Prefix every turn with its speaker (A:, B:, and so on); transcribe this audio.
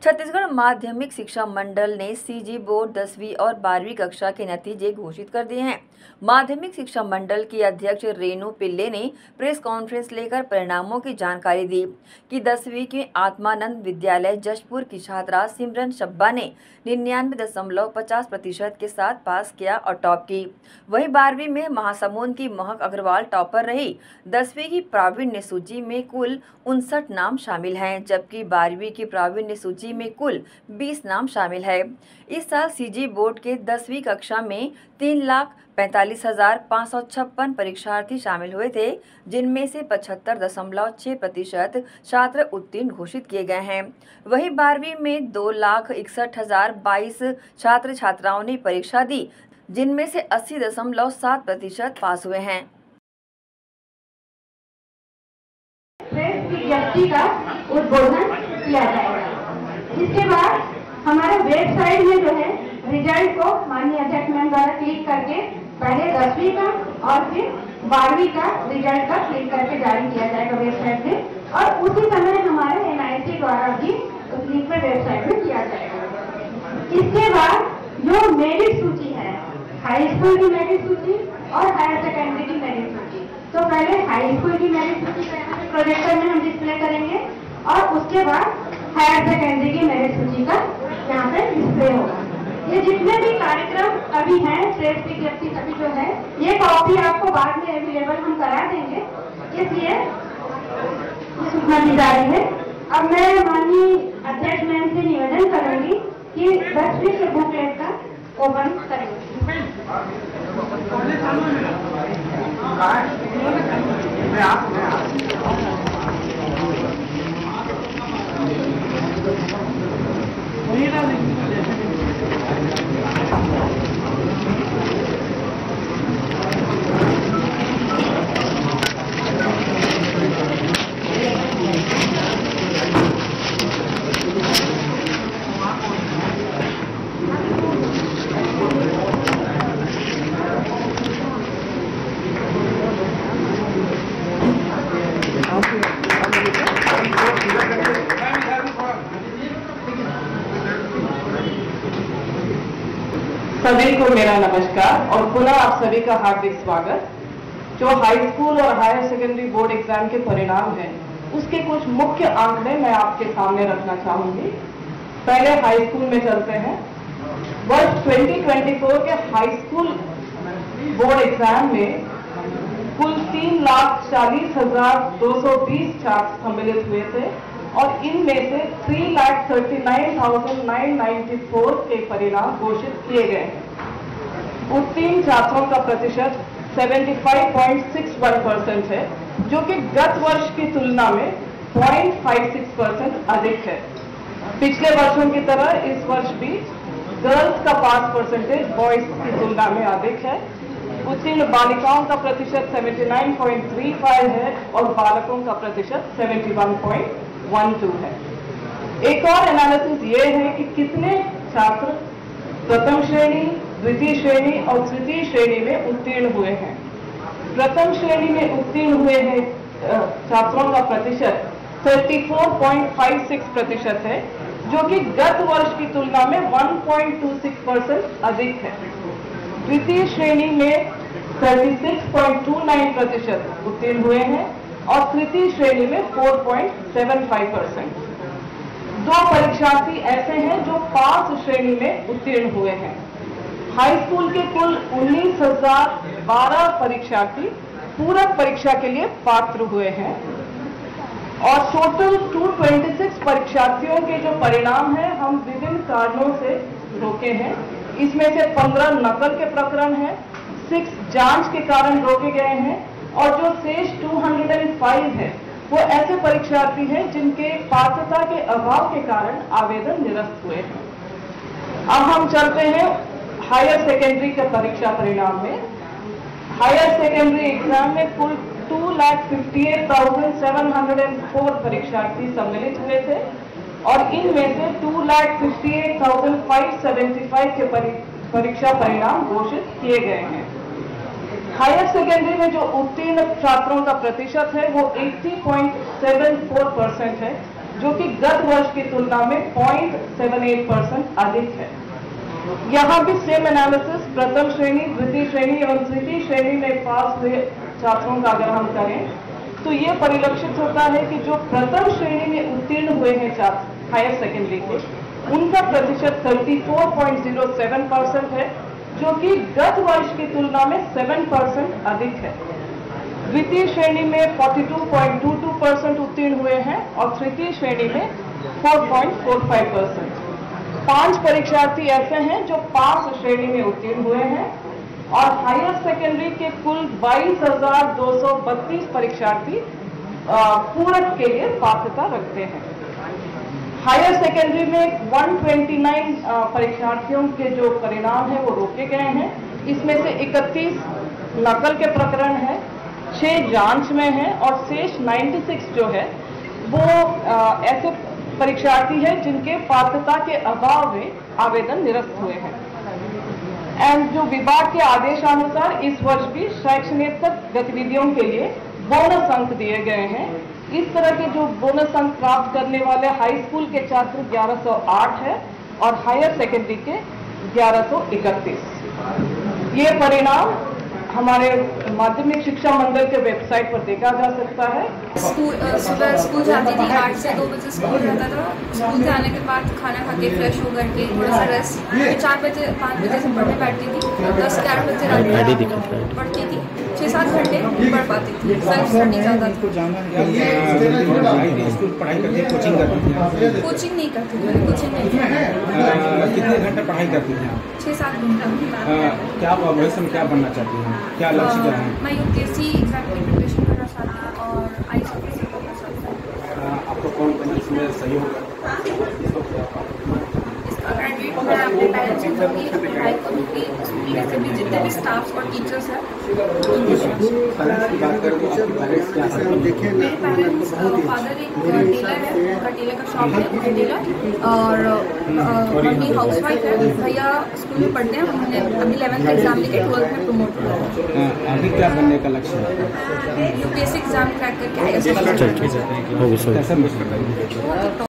A: छत्तीसगढ़ माध्यमिक शिक्षा मंडल ने सीजी बोर्ड 10वीं और 12वीं कक्षा के नतीजे घोषित कर दिए हैं। माध्यमिक शिक्षा मंडल की अध्यक्ष रेणु पिल्ले ने प्रेस कॉन्फ्रेंस लेकर परिणामों की जानकारी दी कि 10वीं के आत्मानंद विद्यालय जशपुर की छात्रा सिमरन शब्बा ने 99.50% के साथ पास किया और टॉप की। वहीं 12वीं में महासमुंद की महक अग्रवाल टॉपर रही। 10वीं की प्रावीण्य सूची में कुल 59 नाम शामिल हैं, जबकि 12वीं की प्रावीण्य सूची में कुल 20 नाम शामिल है। इस साल सीजी बोर्ड के 10वीं कक्षा में 3,45,556 परीक्षार्थी शामिल हुए थे, जिनमें से 75.6% छात्र उत्तीर्ण घोषित किए गए हैं। वहीं 12वीं में 2,61,022 छात्र छात्राओं ने परीक्षा दी, जिनमें से 80.7% पास हुए हैं।
B: विज्ञप्ति का उद्बोधन किया जाएगा। इसके बाद हमारे वेबसाइट में जो है रिजल्ट को माननीय अध्यक्ष मैम द्वारा क्लिक करके पहले 10वीं का और फिर 12वीं का रिजल्ट का क्लिक करके जारी किया जाएगा वेबसाइट में, और उसी समय हमारे NIC द्वारा भी उस लिंक पर वेबसाइट में किया जाएगा। इसके बाद जो मेरिट सूची है, हाई स्कूल की मेरिट सूची और हायर सेकेंडरी की मेरिट सूची, तो पहले हाई स्कूल की मेरिट सूची प्रोजेक्टर में हम डिस्प्ले करेंगे और उसके बाद हायर सेकेंडरी की मेरिट सूची का यहाँ पे डिस्प्ले होगा। ये जितने भी कार्यक्रम अभी हैं, प्रेस विज्ञप्ति सभी जो है, ये कॉपी आपको बाद में अवेलेबल हम करा देंगे, इसलिए सूचना दी जा रही है। अब मैं माननीय अध्यक्ष मैम से निवेदन करूंगी कि 10वीं के बुकलेट का ओपन करेंगे।
C: सभी को मेरा नमस्कार और पुनः आप सभी का हार्दिक स्वागत। जो हाई स्कूल और हायर सेकेंडरी बोर्ड एग्जाम के परिणाम हैं, उसके कुछ मुख्य आंकड़े मैं आपके सामने रखना चाहूंगी। पहले हाई स्कूल में चलते हैं। वर्ष 2024 के हाई स्कूल बोर्ड एग्जाम में कुल 3,40,220 छात्र सम्मिलित हुए थे और इनमें से 3,39,994 के परिणाम घोषित किए गए हैं। उत्तीर्ण छात्रों का प्रतिशत 75.61% है, जो कि गत वर्ष की तुलना में 0.56% अधिक है। पिछले वर्षों की तरह इस वर्ष भी गर्ल्स का पास परसेंटेज बॉयज की तुलना में अधिक है। उत्तीर्ण बालिकाओं का प्रतिशत 79.35 है और बालकों का प्रतिशत 71.12 है। एक और एनालिसिस ये है कि कितने छात्र प्रथम श्रेणी, द्वितीय श्रेणी और तृतीय श्रेणी में उत्तीर्ण हुए हैं। प्रथम श्रेणी में उत्तीर्ण हुए हैं छात्रों का प्रतिशत 34.56% है, जो कि गत वर्ष की तुलना में 1.26% अधिक है। द्वितीय श्रेणी में 36.29% उत्तीर्ण हुए हैं और तृतीय श्रेणी में 4.75%। दो परीक्षार्थी ऐसे हैं जो पास श्रेणी में उत्तीर्ण हुए हैं। हाई स्कूल के कुल 19,012 परीक्षार्थी पूरक परीक्षा के लिए पात्र हुए हैं और टोटल 226 परीक्षार्थियों के जो परिणाम हैं, हम विभिन्न कारणों से रोके हैं। इसमें से 15 नकल के प्रकरण हैं, 6 जांच के कारण रोके गए हैं और जो शेष 205 है वो ऐसे परीक्षार्थी हैं जिनके पात्रता के अभाव के कारण आवेदन निरस्त हुए हैं। अब हम चलते हैं हायर सेकेंडरी के परीक्षा परिणाम में। हायर सेकेंडरी एग्जाम में कुल 2,58,704 परीक्षार्थी सम्मिलित हुए थे और इनमें से 2,58,575 के परीक्षा परिणाम घोषित किए गए हैं। हायर सेकेंडरी में जो उत्तीर्ण छात्रों का प्रतिशत है वो 80.74% है, जो कि गत वर्ष की तुलना में 0.78% अधिक है। यहाँ भी सेम एनालिसिस प्रथम श्रेणी, द्वितीय श्रेणी एवं तृतीय श्रेणी में पास हुए छात्रों का अगर हम करें तो ये परिलक्षित होता है कि जो प्रथम श्रेणी में उत्तीर्ण हुए हैं छात्र हायर सेकेंडरी के, उनका प्रतिशत 34.07% है, जो कि गत वर्ष की तुलना में 7% अधिक है। द्वितीय श्रेणी में 42.22% उत्तीर्ण हुए हैं और तृतीय श्रेणी में 4.45%। 5 परीक्षार्थी ऐसे हैं जो पास श्रेणी में उत्तीर्ण हुए हैं और हायर सेकेंडरी के कुल 22,232 परीक्षार्थी पूरक के लिए पात्रता रखते हैं। हायर सेकेंडरी में 129 परीक्षार्थियों के जो परिणाम है वो रोके गए हैं। इसमें से 31 नकल के प्रकरण है, 6 जांच में है और शेष 96 जो है वो ऐसे परीक्षार्थी हैं जिनके पात्रता के अभाव में आवेदन निरस्त हुए हैं। एंड जो विभाग के आदेशानुसार इस वर्ष भी शैक्षणिक गतिविधियों के लिए बोनस अंक दिए गए हैं। इस तरह के जो बोनस अंक प्राप्त करने वाले हाई स्कूल के छात्र 1108 है और हायर सेकेंडरी के 1131। ये परिणाम हमारे माध्यमिक शिक्षा मंडल के वेबसाइट पर देखा जा सकता है।
D: सुबह स्कूल जाती थी, 8 से 2 बजे स्कूल रहता था। स्कूल से आने के बाद खाना खा के फ्रेश हो करके थोड़ा सा रेस्ट, 4 बजे 5 बजे से पढ़ने बैठती थी, 10-11 बजे रात पढ़ती थी, 6-7 घंटे पढ़ पाती थी। सेल्फ स्टडी ज़्यादा
E: पढ़ाई करती है, कोचिंग करती है?
D: कोचिंग नहीं करती थी, कोचिंग नहीं।
E: कितने घंटे पढ़ाई करती हैं?
D: 6-7 घंटा।
E: क्या भविष्य में क्या बनना चाहती हैं? क्या लक्ष्य क्या है?
D: मैं यूपीएससी एग्जाम की प्रिपरेशन करना चाहती हूँ और आईसीएसई करना चाहती हूँ।
E: आपको कौन कौन इसमें सही होगा?
D: ग्रेजुएट मैं अपने पेरेंट्स को दूँगी, पढ़ाई करूँगी, वैसे भी जितने भी स्टाफ और टीचर्स हैं
E: पेरेंट्स की बात करें तो आपके पेरेंट्स क्या हैं?
D: मेरे पेरेंट्स, फादर एक टेलर है, उनका टेलर का शॉप है टेलर, और मम्मी हाउसवाइफ है। भैया स्कूल में पढ़ते हैं, उन्होंने अभी 11th एग्जाम देके 12th में प्रमोट हुआ।
E: अभी क्या बनने का लक्ष्य है?
D: यूपीएससी एग्जाम क्रैक करके आईएएस।
E: कैसा मिस करता है?